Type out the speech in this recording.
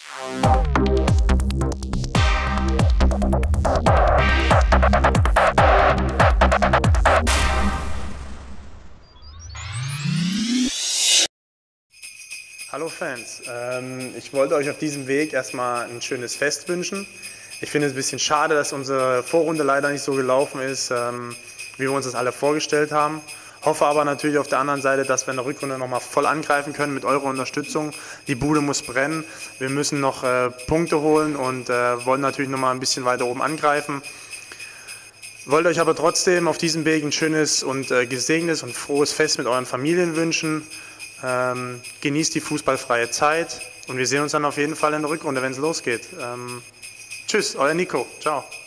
Hallo Fans, ich wollte euch auf diesem Weg erstmal ein schönes Fest wünschen. Ich finde es ein bisschen schade, dass unsere Vorrunde leider nicht so gelaufen ist, wie wir uns das alle vorgestellt haben. Hoffe aber natürlich auf der anderen Seite, dass wir in der Rückrunde nochmal voll angreifen können mit eurer Unterstützung. Die Bude muss brennen, wir müssen noch Punkte holen und wollen natürlich nochmal ein bisschen weiter oben angreifen. Wollte euch aber trotzdem auf diesem Weg ein schönes und gesegnetes und frohes Fest mit euren Familien wünschen. Genießt die fußballfreie Zeit und wir sehen uns dann auf jeden Fall in der Rückrunde, wenn es losgeht. Tschüss, euer Nico. Ciao.